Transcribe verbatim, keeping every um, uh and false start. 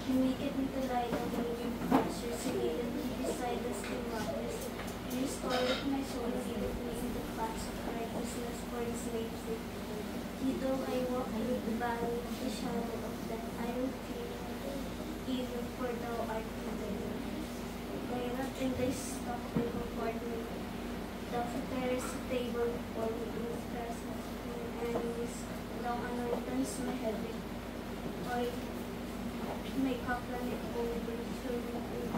He maketh me to lie down in green pastures. He leadeth me beside the still waters. He restoreth my soul. He leadeth me in the paths of righteousness for his name's sake. Yea, though I walk through the valley of the shadow of death, I will fear no evil, for thou art with me. Thy rod and thy staff will comfort me. Thou preparest a table before me in the presence of my enemies. Thou anointest my head with oil. My cup runneth over. Surely